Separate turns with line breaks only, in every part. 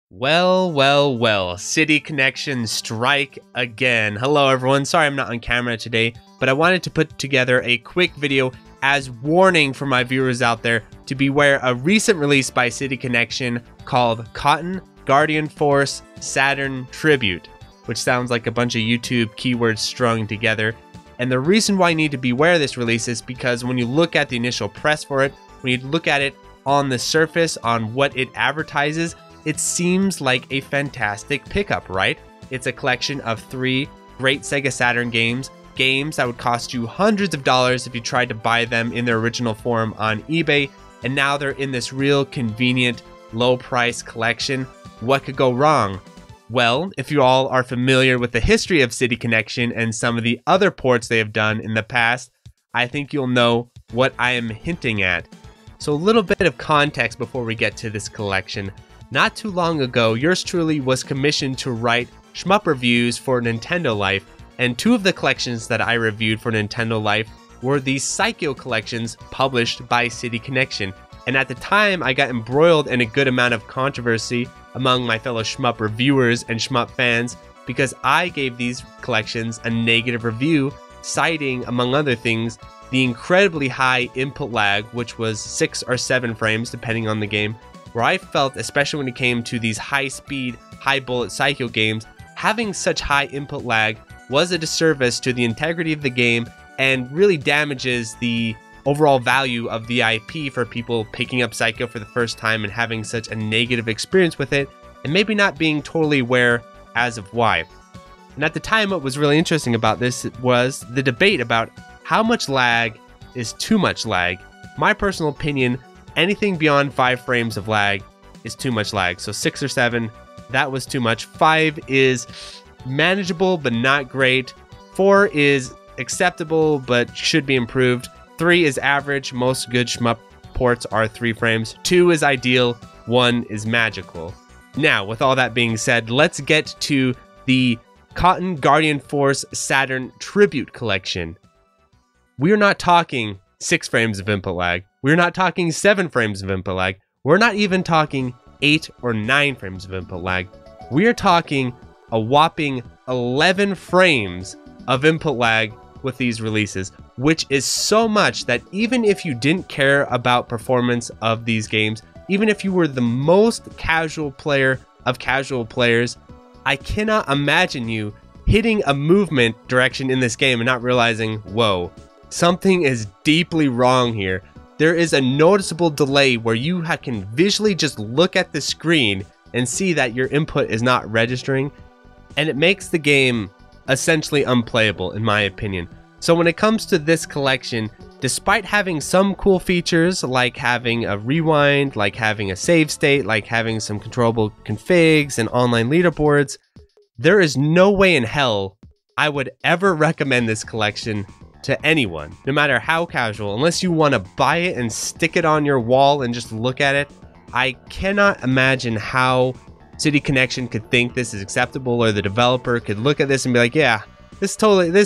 Well, well, well, City Connection strike again. Hello everyone, sorry I'm not on camera today, but I wanted to put together a quick video as warning for my viewers out there to beware a recent release by City Connection called Cotton Guardian Force Saturn Tribute, which sounds like a bunch of YouTube keywords strung together. And the reason why I need to beware of this release is because when you look at the initial press for it, when you look at it on the surface on what it advertises, it seems like a fantastic pickup, right? It's a collection of 3 great Sega Saturn games that would cost you hundreds of dollars if you tried to buy them in their original form on eBay, and now they're in this real convenient low price collection. What could go wrong? Well, if you all are familiar with the history of City Connection and some of the other ports they have done in the past, I think you'll know what I am hinting at. So a little bit of context before we get to this collection. Not too long ago, yours truly was commissioned to write shmup reviews for Nintendo Life, and 2 of the collections that I reviewed for Nintendo Life were the Psycho collections published by City Connection. And at the time, I got embroiled in a good amount of controversy among my fellow shmup reviewers and shmup fans because I gave these collections a negative review, citing, among other things, the incredibly high input lag, which was 6 or 7 frames depending on the game, where I felt, especially when it came to these high-speed, high-bullet Psycho games, having such high input lag was a disservice to the integrity of the game and really damages the overall value of the IP for people picking up Psycho for the first time and having such a negative experience with it, and maybe not being totally aware as of why. And at the time, what was really interesting about this was the debate about how much lag is too much lag. My personal opinion, anything beyond 5 frames of lag is too much lag. So 6 or 7, that was too much. 5 is manageable but not great. 4 is acceptable but should be improved. 3 is average. Most good shmup ports are 3 frames. 2 is ideal. 1 is magical. Now, with all that being said, let's get to the Cotton Guardian Force Saturn Tribute Collection. We're not talking 6 frames of input lag. We're not talking 7 frames of input lag. We're not even talking 8 or 9 frames of input lag. We are talking a whopping 11 frames of input lag with these releases, which is so much that even if you didn't care about performance of these games, even if you were the most casual player of casual players, I cannot imagine you hitting a movement direction in this game and not realizing, whoa, something is deeply wrong here. There is a noticeable delay where you can visually just look at the screen and see that your input is not registering, and it makes the game essentially unplayable in my opinion. So when it comes to this collection, despite having some cool features like having a rewind, like having a save state, like having some controllable configs and online leaderboards, there is no way in hell I would ever recommend this collection to anyone, no matter how casual, unless you want to buy it and stick it on your wall and just look at it. I cannot imagine how City Connection could think this is acceptable, or the developer could look at this and be like, yeah, this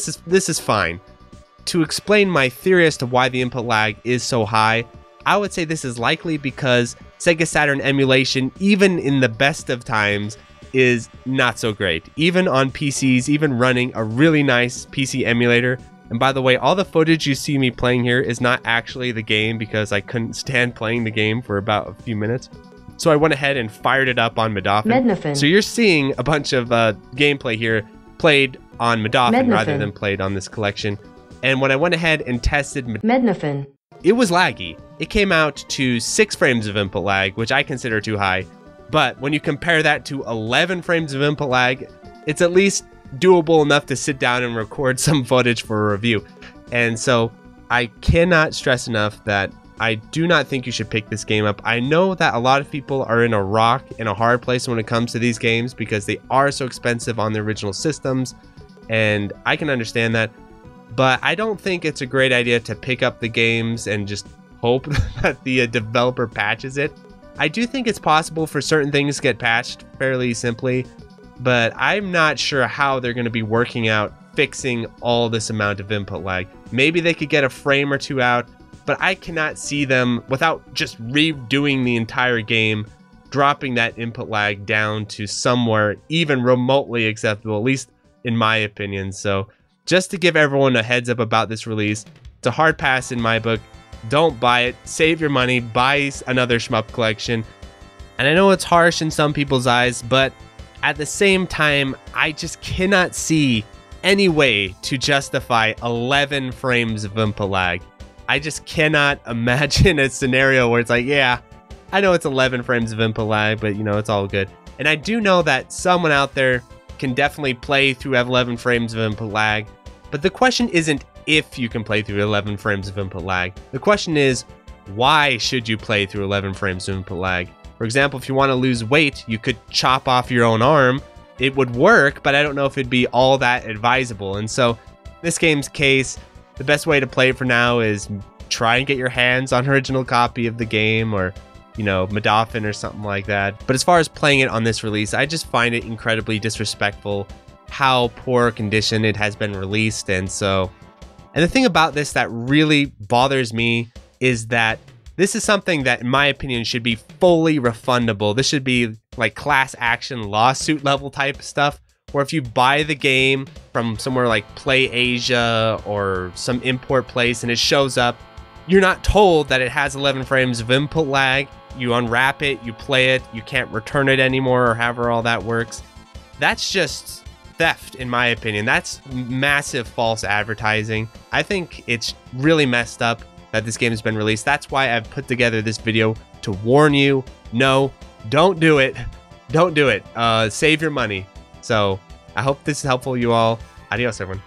is fine. To explain my theory as to why the input lag is so high, I would say this is likely because Sega Saturn emulation, even in the best of times, is not so great. Even on PCs, even running a really nice PC emulator. And by the way, all the footage you see me playing here is not actually the game because I couldn't stand playing the game for about a few minutes. So I went ahead and fired it up on Medophin. So you're seeing a bunch of gameplay here played on Medophin rather than played on this collection. And when I went ahead and tested Medophin, it was laggy. It came out to 6 frames of input lag, which I consider too high. But when you compare that to 11 frames of input lag, it's at least doable enough to sit down and record some footage for a review. And so I cannot stress enough that I do not think you should pick this game up. I know that a lot of people are in a rock and a hard place when it comes to these games because they are so expensive on the original systems, and I can understand that. But I don't think it's a great idea to pick up the games and just hope that the developer patches it. I do think it's possible for certain things to get patched fairly simply, but I'm not sure how they're going to be working out fixing all this amount of input lag. Maybe they could get a frame or 2 out, but I cannot see them, without just redoing the entire game, dropping that input lag down to somewhere even remotely acceptable, at least in my opinion. So just to give everyone a heads up about this release, it's a hard pass in my book. Don't buy it. Save your money. Buy another shmup collection. And I know it's harsh in some people's eyes, but at the same time, I just cannot see any way to justify 11 frames of input lag. I just cannot imagine a scenario where it's like, yeah, I know it's 11 frames of input lag, but you know, it's all good. And I do know that someone out there can definitely play through 11 frames of input lag, but the question isn't if you can play through 11 frames of input lag. The question is, why should you play through 11 frames of input lag? For example, if you want to lose weight, you could chop off your own arm. It would work, but I don't know if it'd be all that advisable. And so, this game's case, the best way to play it for now is try and get your hands on an original copy of the game, or, you know, Modaphin or something like that. But as far as playing it on this release, I just find it incredibly disrespectful how poor condition it has been released. And the thing about this that really bothers me is that this is something that, in my opinion, should be fully refundable. This should be like class action lawsuit level type stuff, where if you buy the game from somewhere like PlayAsia or some import place and it shows up, you're not told that it has 11 frames of input lag. You unwrap it, you play it, you can't return it anymore, or however all that works. That's just theft, in my opinion. That's massive false advertising. I think it's really messed up that this game has been released. That's why I've put together this video to warn you. No, don't do it. Don't do it. Save your money. So I hope this is helpful, you all. Adios, everyone.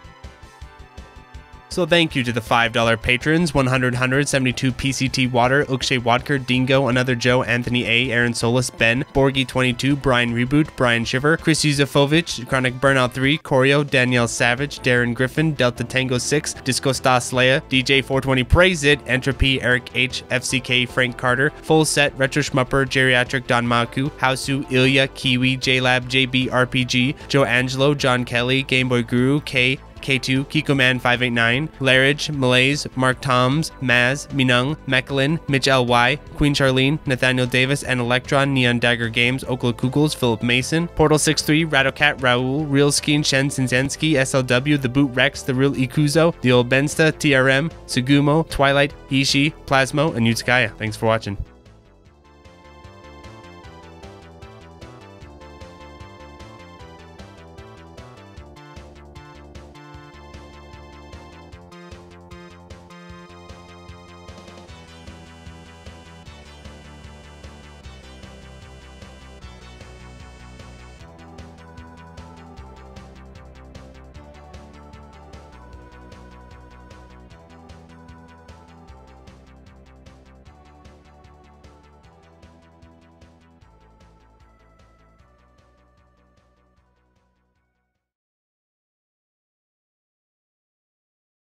So thank you to the $5 patrons: 172 PCT Water, Ukshay Wadker, Dingo, Another Joe, Anthony A, Aaron Solis, Ben, Borgie22, Brian Reboot, Brian Shiver, Chris Yuzefovich, Chronic Burnout 3, Corio, Danielle Savage, Darren Griffin, Delta Tango 6, Disco Stas Leia, DJ 420 Praise It, Entropy, Eric H, FCK, Frank Carter, Full Set, Retro Schmupper, Geriatric, Don Maku, Hausu, Ilya, Kiwi, JLab, JB RPG, Joe Angelo, John Kelly, Gameboy Guru, K, K2, Kikoman 589, Larridge, Malaise, Mark Toms, Maz, Minung, Mechlin, Mitch LY, Queen Charlene, Nathaniel Davis, and Electron, Neon Dagger Games, Okla Kugels, Philip Mason, Portal 63, Rattlecat, Raul, Real Skeen, Shen Sinzensky, SLW, The Boot Rex, The Real Ikuzo, The Old Bensta, TRM, Sugumo, Twilight, Ishi, Plasmo, and Yutsukaya. Thanks for watching.